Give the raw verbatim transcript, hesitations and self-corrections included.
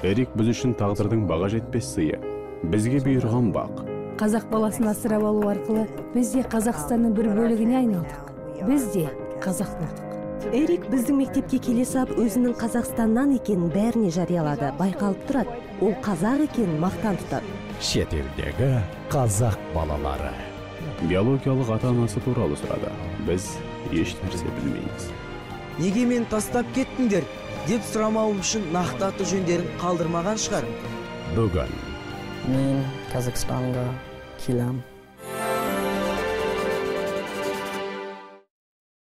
Эрик біз үшін тағдырдың баға жетпес сыйы. Бізге бұйырған бақ. Қазақ баласын асырап алу арқылы біз де Қазақстанның бір бөлігіне айналдық. Біз де қазақ болдық. Эрик біздің мектепке келе сап өзінің Қазақстаннан екенін бәріне жариялады. Байқалып тұрады, ол қазақ екенін мақтан тұтады. Шетелдегі қазақ балалары. Биологиялық ата-анасы туралы сұрады. Біз еш нәрсе білмейміз. Неге мен тастап кеттіңдер деп сұрамауым үшін нақты аты жөндерін қалдырмаған шығар. Бүгін мен Қазақстанға келем.